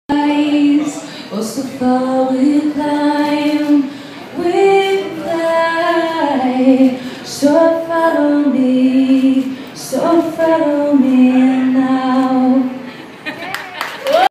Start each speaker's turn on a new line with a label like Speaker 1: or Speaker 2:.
Speaker 1: Oh, so far we climb, we fly. So follow me now.